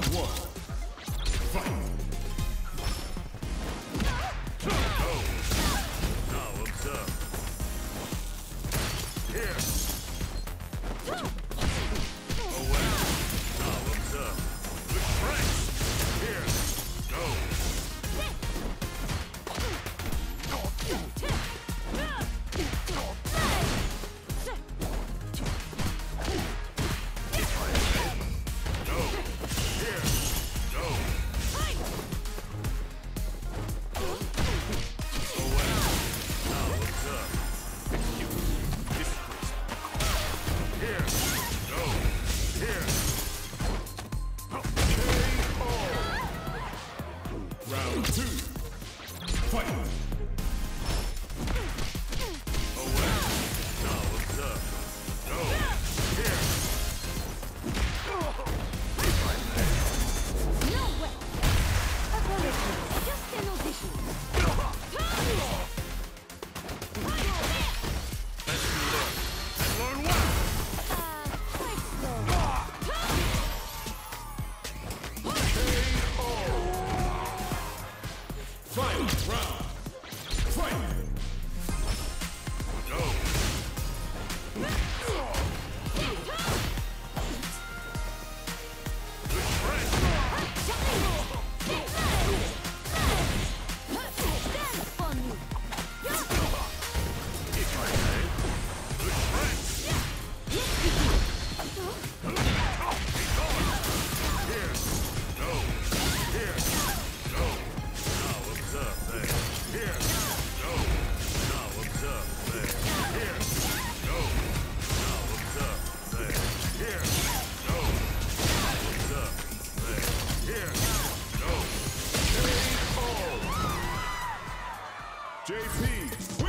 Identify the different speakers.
Speaker 1: Round one. Fight.
Speaker 2: Now observe. Here. Away. Now observe. With strength. Here. Go.
Speaker 1: Round two. Fight.
Speaker 2: Away. Now observe. Go. Here.
Speaker 3: No way! Apologies, just an audition.
Speaker 2: Let's learn. And learn well.
Speaker 3: Quite slow.
Speaker 1: Final round. Fight.
Speaker 2: Go. With strength.
Speaker 3: Stand on you.
Speaker 2: If I may. With strength. Be gone. Here. Go. Here. Go. Now observe there. Here. Go. Now observe there. Here. Go. Now observe there. Here. Go. Now observe there. Here. Go.
Speaker 1: JP.